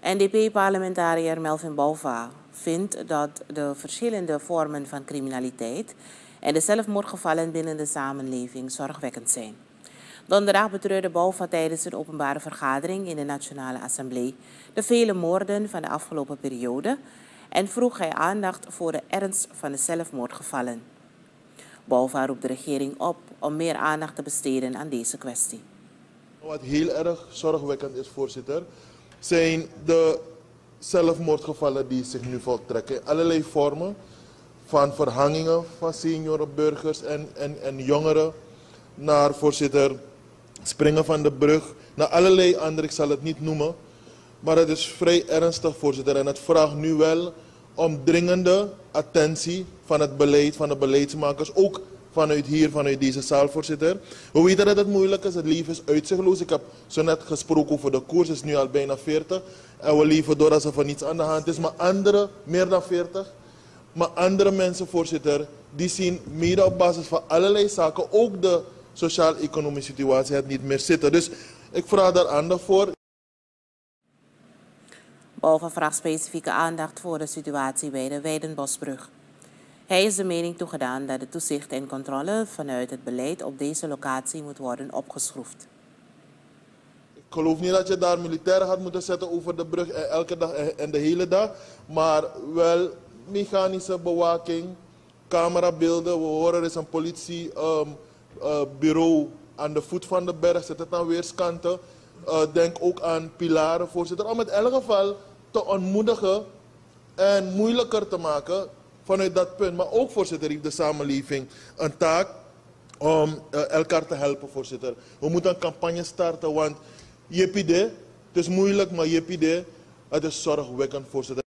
NDP-parlementariër Melvin Bouva vindt dat de verschillende vormen van criminaliteit en de zelfmoordgevallen binnen de samenleving zorgwekkend zijn. Donderdag betreurde Bouva tijdens een openbare vergadering in de Nationale Assemblée de vele moorden van de afgelopen periode en vroeg hij aandacht voor de ernst van de zelfmoordgevallen. Bouva roept de regering op om meer aandacht te besteden aan deze kwestie. Wat heel erg zorgwekkend is, voorzitter, zijn de zelfmoordgevallen die zich nu voltrekken. Allerlei vormen van verhangingen van seniorenburgers en jongeren naar, voorzitter, springen van de brug, naar allerlei andere, ik zal het niet noemen. Maar het is vrij ernstig, voorzitter, en het vraagt nu wel om dringende attentie van het beleid, van de beleidsmakers, ook vanuit hier, vanuit deze zaal, voorzitter. We weten dat het moeilijk is, het leven is uitzichtloos. Ik heb zo net gesproken over de koers, het is nu al bijna 40. En we leven door alsof er niets aan de hand is. Maar andere, meer dan 40, maar andere mensen, voorzitter, die zien mede op basis van allerlei zaken, ook de sociaal-economische situatie, het niet meer zitten. Dus ik vraag daar aandacht voor. Bouva vraagt specifieke aandacht voor de situatie bij de Weidenbosbrug. Hij is de mening toegedaan dat de toezicht en controle vanuit het beleid op deze locatie moet worden opgeschroefd. Ik geloof niet dat je daar militairen gaat moeten zetten over de brug elke dag en de hele dag. Maar wel mechanische bewaking, camerabeelden. We horen er is een politiebureau aan de voet van de berg, zit het aan weerskanten. Denk ook aan pilaren, voorzitter, om het in elk geval te ontmoedigen en moeilijker te maken vanuit dat punt. Maar ook, voorzitter, heeft de samenleving een taak om elkaar te helpen, voorzitter. We moeten een campagne starten, want het is moeilijk, maar het is zorgwekkend, voorzitter.